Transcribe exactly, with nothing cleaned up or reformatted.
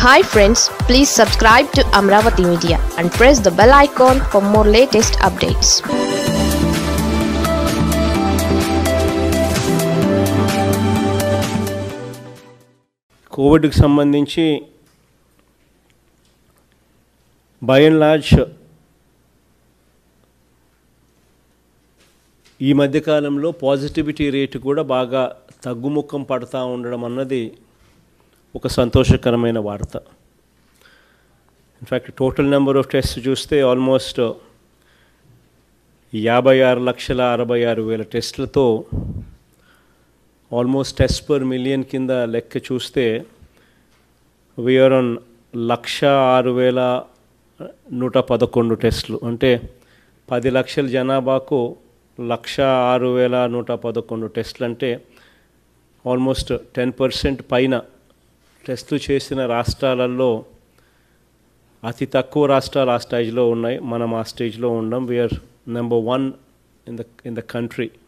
Hi friends, please subscribe to Amaravathi Media and press the bell icon for more latest updates. Covid కి సంబంధించి by and large ఈ మధ్య కాలంలో positivity rate కూడా బాగా తగ్గుముఖం పడతా ఉండడం అన్నది ఒక సంతోషకరమైన వార్త. In fact total number of test చూస్తే ఆల్మోస్ట్ యాభై ఆరు లక్షల అరవై ఆరు వేల టెస్టులతో ఆల్మోస్ట్ టెస్ట్ పర్ మిలియన్ కింద లెక్క చూస్తే వీఆర్ ఆన్ లక్ష ఆరు వేల నూట పదకొండు టెస్టులు, అంటే పది లక్షల జనాభాకు లక్ష ఆరు వేల నూట పదకొండు టెస్టులు, అంటే ఆల్మోస్ట్ టెన్ పర్సెంట్ పైన టెస్టులు చేసిన రాష్ట్రాలలో అతి తక్కువ రాష్ట్రాలు ఆ స్టేజ్లో ఉన్నాయి. మనం ఆ స్టేజ్లో ఉన్నాం. We are number one in the in the country